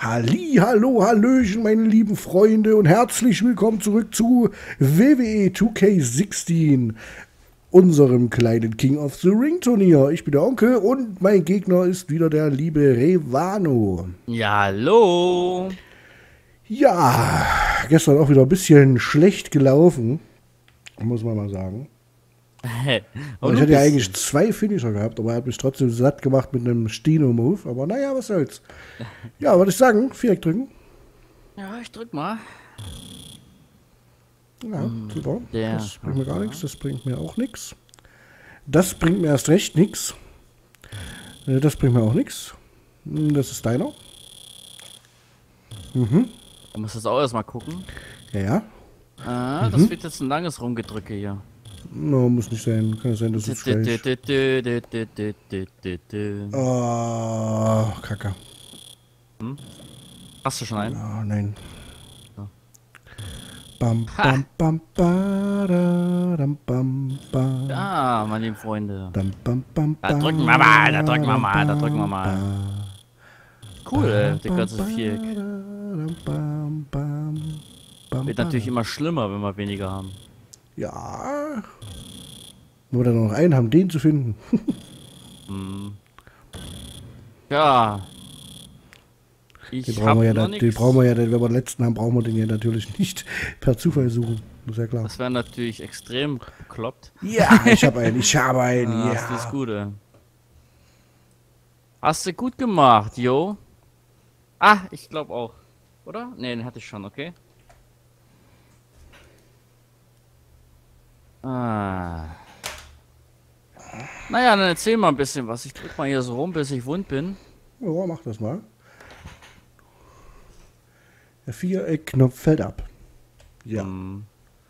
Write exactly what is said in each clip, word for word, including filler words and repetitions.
Halli, hallo, hallöchen, meine lieben Freunde und herzlich willkommen zurück zu W W E zwei K sechzehn, unserem kleinen King of the Ring Turnier. Ich bin der Onkel und mein Gegner ist wieder der liebe Revano. Ja, hallo. Ja, gestern auch wieder ein bisschen schlecht gelaufen, muss man mal sagen. Und Ich du hatte ja bist- eigentlich zwei Finisher gehabt, aber er hat mich trotzdem satt gemacht mit einem Stino-Move. Aber naja, was soll's. Ja, würde ich sagen, Viereck drücken. Ja, ich drück mal. Ja, super. der- Das bringt mir gar nichts, das bringt mir auch nichts. Das bringt mir erst recht nichts. Das bringt mir auch nichts. Das ist deiner. Mhm. Du musst das auch erstmal gucken. Ja, ja. Ah, das wird jetzt ein langes Rumgedrücke hier. No, muss nicht sein. Kann ja sein, dass es gleich... Oh, Kacke. Hast du schon einen? Oh, nein. Ja. Bam, bam, bam, badadam, bam, bam. Ja, meine lieben Freunde. Dam, bam, bam, Da drücken wir mal, da drücken wir mal, da drücken wir bam, mal. bam. Cool, ey, der ganze Viereck. Bam, bam, bam, bam, Wird natürlich immer schlimmer, wenn wir weniger haben. Ja. Nur dann noch einen haben, den zu finden. Ja. Den Ich brauchen, hab wir ja, noch da- den nix. brauchen wir ja, wenn wir den letzten haben, brauchen wir den ja natürlich nicht per Zufall suchen. Das ist ja klar. Das wäre natürlich extrem bekloppt. Ja, ich habe einen, ich habe einen, Ah, das ist ja. gut, ey. Hast du gut gemacht, yo. Ah, ich glaube auch. Oder? Ne, den hatte ich schon, okay. Ah. Naja, dann erzähl mal ein bisschen was. Ich drück mal hier so rum, bis ich wund bin. Ja, mach das mal. Der Viereck-Knopf fällt ab. Ja. Hm.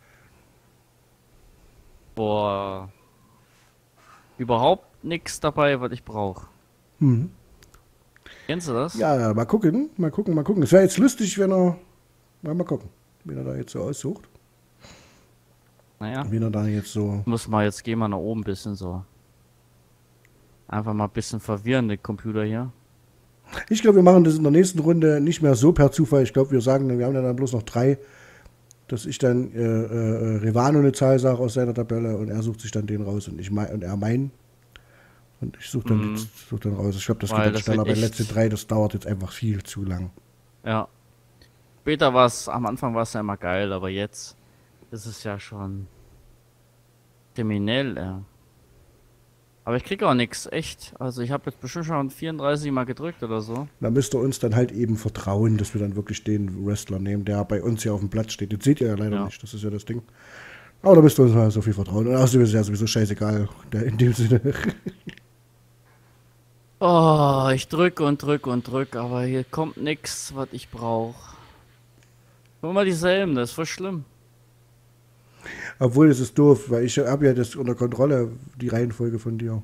Boah. Überhaupt nichts dabei, was ich brauche. Mhm. Kennst du das? Ja, mal gucken, mal gucken, mal gucken. Es wäre jetzt lustig, wenn er... Mal, mal gucken, wenn er da jetzt so aussucht. Naja. Wenn er da jetzt so... Muss mal, jetzt gehen wir nach oben ein bisschen so. Einfach mal ein bisschen verwirren, den Computer hier. Ich glaube, wir machen das in der nächsten Runde nicht mehr so per Zufall. Ich glaube, wir sagen, wir haben ja dann bloß noch drei, dass ich dann äh, äh, Revano eine Zahl sage aus seiner Tabelle und er sucht sich dann den raus und ich mein, und er meinen. Und ich suche dann, Mhm. jetzt- such dann raus. Ich glaube, das Weil geht dann das schneller. wird Bei den echt- letzten drei, das dauert jetzt einfach viel zu lang. Ja. Später war es, am Anfang war es ja immer geil, aber jetzt ist es ja schon kriminell, ja. Aber ich krieg auch nichts, echt. Also ich habe jetzt bestimmt schon vierunddreißig Mal gedrückt oder so. Da müsst ihr uns dann halt eben vertrauen, dass wir dann wirklich den Wrestler nehmen, der bei uns hier auf dem Platz steht. Den seht ihr ja leider Ja. nicht, das ist ja das Ding. Aber da müsst ihr uns mal so viel vertrauen. Und außerdem ist es ja sowieso scheißegal, der in dem Sinne. Oh, ich drück und drück und drück, aber hier kommt nichts, was ich brauche. Nur mal dieselben, das ist voll schlimm. Obwohl, es ist doof, weil ich habe ja das unter Kontrolle, die Reihenfolge von dir.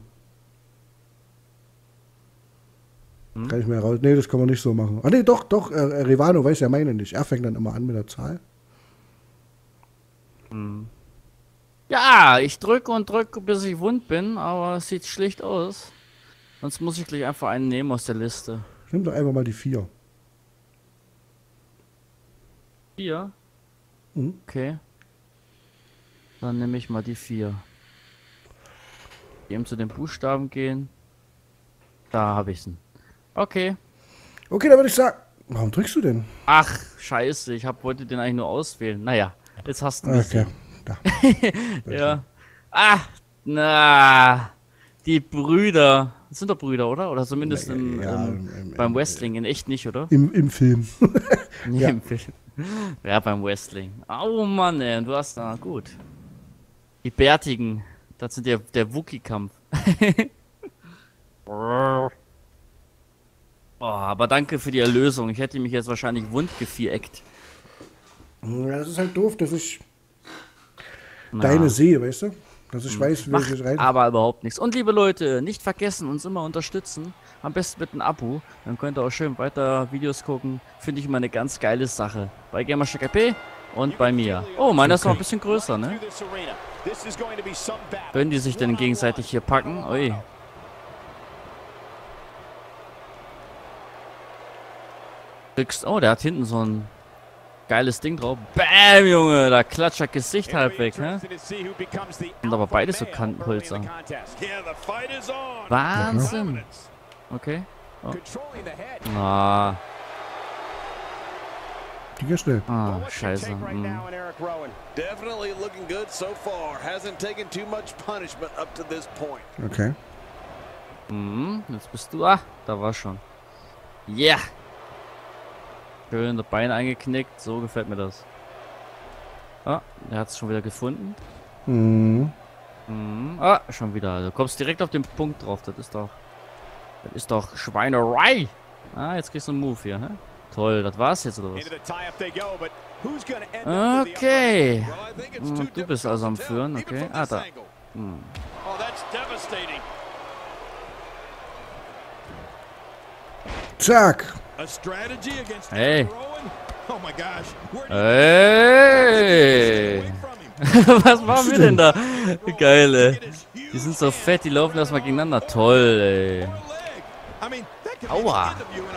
Hm? Kann ich mir raus. Nee, das kann man nicht so machen. Ah, nee, doch, doch, äh, Revano weiß ja meine nicht. Er fängt dann immer an mit der Zahl. Ja, ich drück und drück, bis ich wund bin, aber es sieht schlicht aus. Sonst muss ich gleich einfach einen nehmen aus der Liste. Nimm doch einfach mal die vier. Vier? Mhm. Okay. Dann nehme ich mal die vier. Eben zu den Buchstaben gehen. Da habe ich ihn. Okay. Okay, dann würde ich sagen. Warum drückst du denn? Ach, scheiße, ich hab, wollte den eigentlich nur auswählen. Naja, jetzt hast du ihn Okay, gesehen. da. Ja. Ah, na. Die Brüder. Das sind doch Brüder, oder? Oder zumindest im, Ja, im, im- im- beim Wrestling. In echt nicht, oder? Im, Im Film. Nee, Ja. im Film. Ja, beim Wrestling. Oh Mann, ey, du hast da gut. Die Bärtigen. Das sind der, der Wookie-Kampf. Oh, aber danke für die Erlösung. Ich hätte mich jetzt wahrscheinlich wund geviereckt. Ja, das ist halt doof, dass ich Na, deine sehe, weißt du? Dass ich weiß, macht welches rein. aber überhaupt nichts. Und liebe Leute, nicht vergessen, uns immer unterstützen. Am besten mit einem Abo. Dann könnt ihr auch schön weiter Videos gucken. Finde ich immer eine ganz geile Sache. Bei GamerSharkRP und bei mir. Oh, meiner ist noch ein bisschen größer, ne? Können die sich denn gegenseitig hier packen? Ui. Oh, der hat hinten so ein geiles Ding drauf. Bam, Junge, da klatscht das Gesicht halb weg, ne? Und aber beide so Kantenholzer. Wahnsinn. Okay. Oh. Ah. Die geht schnell. Ah, scheiße. Mm. Okay. Mhm, jetzt bist du. Ah, da war schon. Yeah! Schön das Bein eingeknickt. So gefällt mir das. Ah, er hat es schon wieder gefunden. Mhm. Mhm. Ah, schon wieder. Du kommst direkt auf den Punkt drauf. Das ist doch. Das ist doch Schweinerei. Ah, jetzt kriegst du einen Move hier, hä? Toll, das war's jetzt oder was? Okay. Hm, du bist also am Führen, okay. Ah, da. Hm. Zack. Hey. Hey. Was machen wir denn da? Geil, ey. Die sind so fett, die laufen erstmal gegeneinander. Toll, ey. Aua.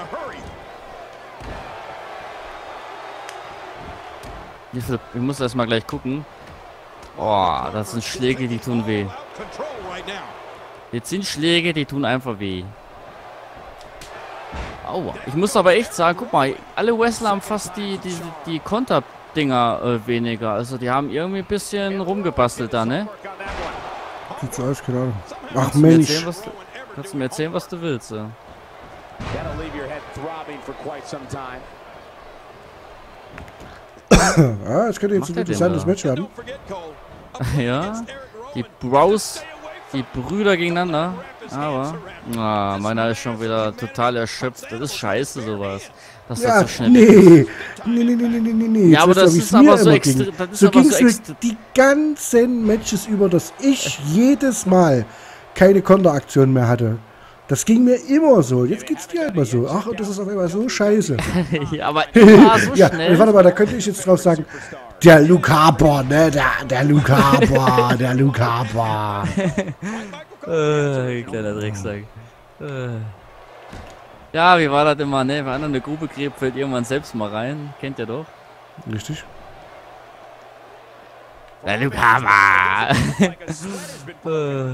Wie viel, ich muss erstmal gleich gucken. Boah, das sind Schläge, die tun weh. Jetzt sind Schläge, die tun einfach weh. Aua. Ich muss aber echt sagen, guck mal, alle Wrestler haben fast die, die, die Konter-Dinger äh, weniger. Also die haben irgendwie ein bisschen rumgebastelt da, ne? Sieht so aus, keine Ahnung. Ach Kannst du mir Mensch. erzählen, was du, kannst du mir erzählen, was du willst, ja? Ah, es könnte jetzt Macht ein er denn interessantes da? Match werden. Ja, die Bros, die Brüder gegeneinander. Aber, ah, meiner ist schon wieder total erschöpft. Das ist scheiße, sowas. Das Ja, wird so schnell. nee. Nee, nee, nee, nee, nee, nee. Ja, aber Jetzt das weißt du, ist wie es mir aber so immer extre- ging. das ist So aber ging so es mir extre- die ganzen Matches über, dass ich jedes Mal keine Konteraktion mehr hatte. Das ging mir immer so. Jetzt geht's dir halt mal so. Ach, und das ist auf einmal so scheiße. Ja, aber immer so Ja, schnell. warte mal, da könnte ich jetzt drauf sagen, der Luke Harper, ne, der, der Luke Harper, der Luke Harper. Äh, kleiner Drecksack. Äh. Ja, wie war das immer, ne? Wenn einer eine Grube gräbt, fällt irgendwann selbst mal rein. Kennt ihr doch. Richtig. Der Luke Harper. Äh.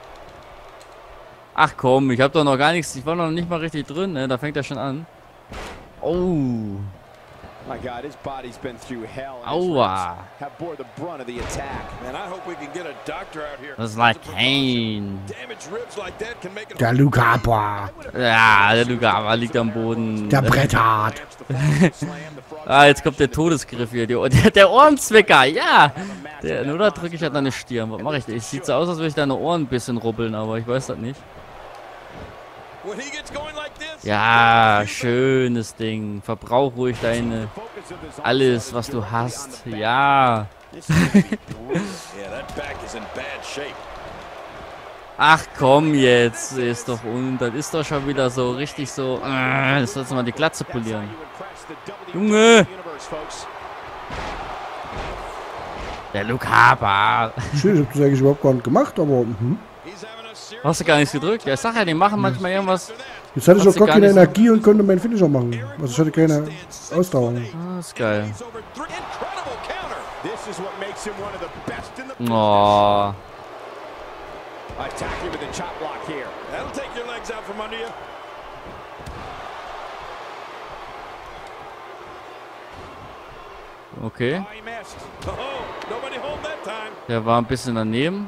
Ach komm, ich hab doch noch gar nichts. Ich war noch nicht mal richtig drin, ne? Da fängt er schon an. Oh. Aua. Das ist like Kane. Der Luke Harper. Ja, der Luke Harper liegt am Boden. Der Bret Hart. Ah, jetzt kommt der Todesgriff hier. Der, der, der Ohrenzwicker, ja. Der, nur da drücke ich halt deine Stirn. Was mache ich denn? Es sieht so aus, als würde ich deine Ohren ein bisschen rubbeln, aber ich weiß das nicht. Ja, schönes Ding. Verbrauch ruhig deine... Alles, was du hast. Ja. Ach komm jetzt. Ist doch un... Das ist doch schon wieder so richtig so... Äh, das sollst du mal die Glatze polieren. Junge! Der Luke Harper. Schön, ich hab das eigentlich überhaupt gar nicht gemacht, aber... Mhm. Hast du gar nichts gedrückt? Ja, ich sag ja, die machen manchmal irgendwas... Jetzt hatte ich Hast auch du gar gar keine nicht- Energie und konnte meinen Finisher machen. Also ich hatte keine Ausdauer. Ah, ist geil. Oh. Okay. Der war ein bisschen daneben.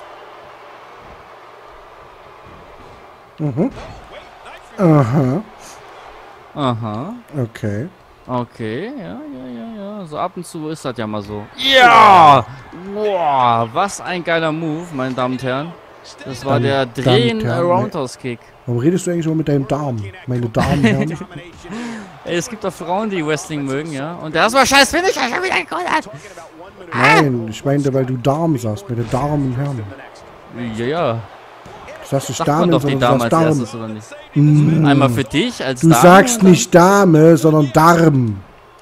Mhm. Aha. Aha. Okay. Okay, ja, ja, ja, ja. So ab und zu ist das ja mal so. Ja! Boah, was ein geiler Move, meine Damen und Herren. Das war der Damen und Drehen Herren, Roundhouse Kick. Warum redest du eigentlich immer mit deinem Darm? Meine Damen und Herren. Ey, es gibt auch Frauen, die Wrestling mögen, ja. Und der ist mal scheiß Finisher schon wieder gekollert. Nein, ich meinte, weil du Darm sagst. Meine Damen und Herren. Ja, ja. Du sagst nicht Sagt man Damen, doch die sondern Dame du als sagst Darm. erstes, oder nicht? Mm. Einmal für dich als Du Dame. sagst nicht Dame, sondern Darm.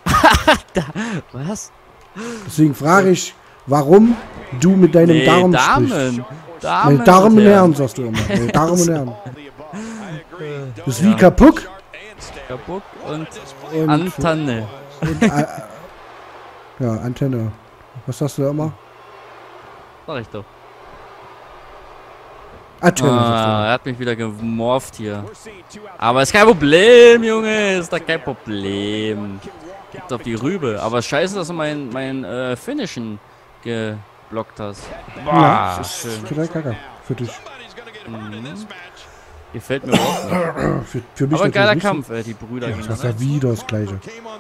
Was? Deswegen frage ich, warum du mit deinem Nee, Darm Damen. sprichst. Damen. Meine Damen und Herren. Herren, sagst du immer. Meine Damen und Herren. Das ist wie kaputt. Kabuk und, Und- Antenne. Und, äh, ja, Antenne. Was sagst du da immer? Sag ich doch. Antenne. Ah, er hat mich wieder gemorpht hier. Aber ist kein Problem, Junge. Ist da kein Problem. Gibt auf die Rübe. Aber scheiße, dass du mein, mein äh, Finishen geblockt hast. Ja, Boah, das ist schön. total kacke für dich. Mhm. Gefällt mir auch. nicht. Für, für mich Aber ein geiler natürlich nicht so. Kampf, äh, die Brüder Ja, das ist gegeneinander. ja wieder das Gleiche.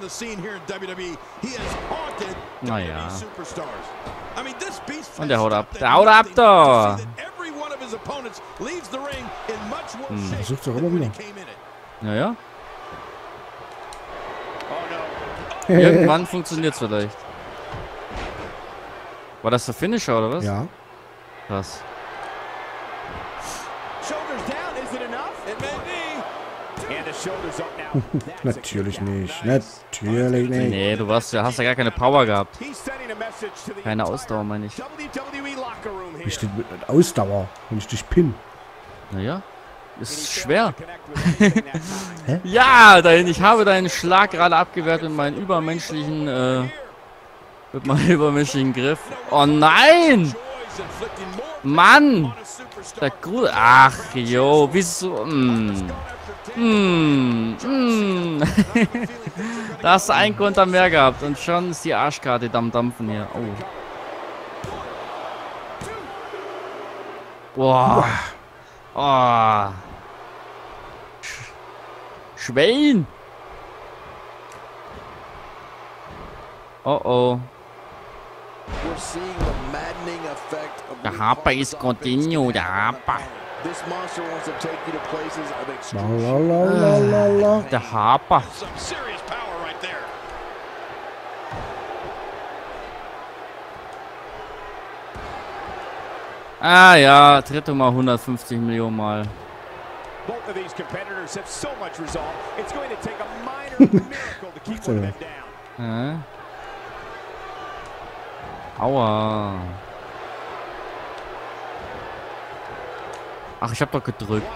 Naja. Und der haut ab. Der haut ab da. Hm. Versucht's auch immer wieder. Naja. Irgendwann funktioniert's vielleicht. War das der Finisher oder was? Ja. Krass. Natürlich nicht. Natürlich nicht. Nee, du warst ja, hast ja gar keine Power gehabt. Keine Ausdauer, meine ich. Wie steht mit Ausdauer, wenn ich dich pin? Naja. Ist schwer. Hä? Ja, dein, ich habe deinen Schlag gerade abgewehrt mit meinem übermenschlichen, äh, mit meinem übermenschlichen Griff. Oh nein! Mann! Der Gru Ach, jo, wieso? Mm. Mm. Mm. Da hast du einen Konter mehr gehabt und schon ist die Arschkarte am Dampfen hier. Oh. Boah. Oh. Sch Schwein. Oh oh. Der Harper ist continue, der Harper. Lalalala. Der Harper. Ah ja, dritte mal hundertfünfzig Millionen Mal. Äh? Aua. Ach, ich hab doch gedrückt.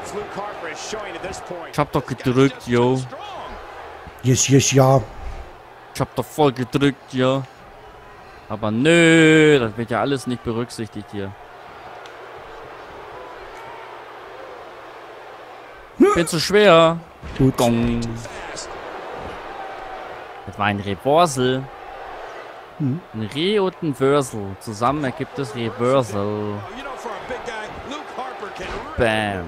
Ich hab doch gedrückt, yo. Yes, yes, ja. Ich hab doch voll gedrückt, ja. Aber nö, das wird ja alles nicht berücksichtigt hier. Bin zu schwer. Gut. Gong. Das war ein Reversal. Hm. Ein Re und ein Versal. Zusammen ergibt es Reversal. Bam.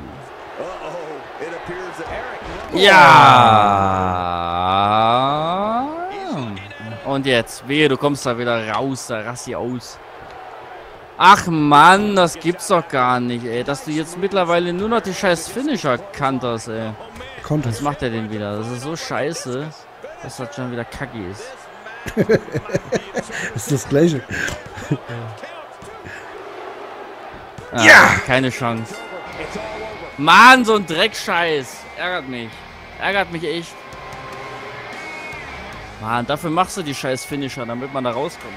Ja. Und jetzt, wehe, du kommst da wieder raus, da rassi aus. Ach Mann, das gibt's doch gar nicht, ey. Dass du jetzt mittlerweile nur noch die scheiß Finisher kanterst, ey. Contest. Was macht er denn wieder? Das ist so scheiße, dass das schon wieder kacke ist. Ist das Gleiche. Ah, ja! Keine Chance. Mann, so ein Dreckscheiß. Ärgert mich. Ärgert mich echt. Mann, dafür machst du die scheiß Finisher, damit man da rauskommt.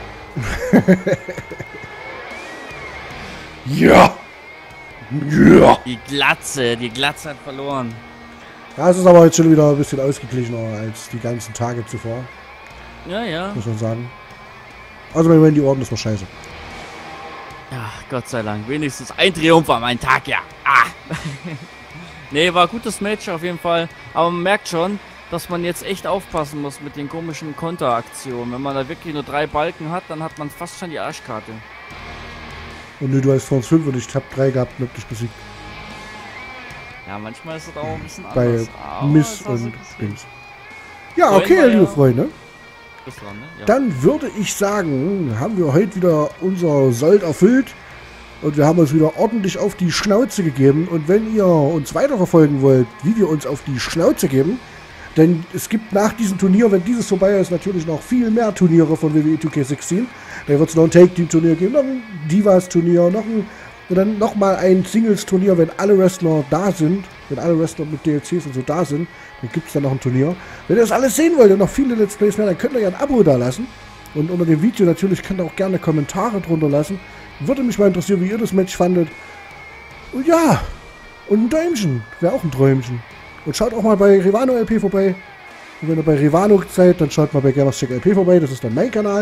Ja! Ja! Die Glatze, die Glatze hat verloren. Ja, es ist aber jetzt schon wieder ein bisschen ausgeglichener als die ganzen Tage zuvor, Ja, ja. muss man sagen. Also, wenn die Orden, das war scheiße. Ja, Gott sei Dank. Wenigstens ein Triumph an meinem Tag, ja. Ah. Nee, war ein gutes Match auf jeden Fall. Aber man merkt schon, dass man jetzt echt aufpassen muss mit den komischen Konteraktionen. Wenn man da wirklich nur drei Balken hat, dann hat man fast schon die Arschkarte. Und nee, du hast vor uns fünf und ich hab drei gehabt und hab dich besiegt. Ja, manchmal ist es auch ein bisschen Bei anders. Aber Miss es war so und gesehen. Dings. Ja, Vorhin okay, war liebe ja- Freunde. Bist dran, ne? Ja. Dann würde ich sagen, haben wir heute wieder unser Sold erfüllt. Und wir haben uns wieder ordentlich auf die Schnauze gegeben. Und wenn ihr uns weiterverfolgen wollt, wie wir uns auf die Schnauze geben, denn es gibt nach diesem Turnier, wenn dieses vorbei ist, natürlich noch viel mehr Turniere von W W E zwei K sechzehn. Da wird es noch ein Take-Team-Turnier geben, noch ein Divas-Turnier, noch ein, und dann nochmal ein Singles-Turnier, wenn alle Wrestler da sind. Wenn alle Wrestler mit D L Cs und so da sind, dann gibt es dann noch ein Turnier. Wenn ihr das alles sehen wollt und noch viele Let's Plays mehr, dann könnt ihr ja ein Abo da lassen. Und unter dem Video natürlich könnt ihr auch gerne Kommentare drunter lassen. Würde mich mal interessieren, wie ihr das Match fandet. Und ja, und ein Däumchen. Wäre auch ein Träumchen. Und schaut auch mal bei Revano L P vorbei. Und wenn ihr bei Revano seid, dann schaut mal bei Gamerscheck L P vorbei. Das ist dann mein Kanal.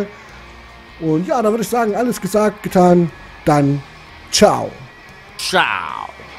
Und ja, da würde ich sagen, alles gesagt, getan. Dann ciao. Ciao.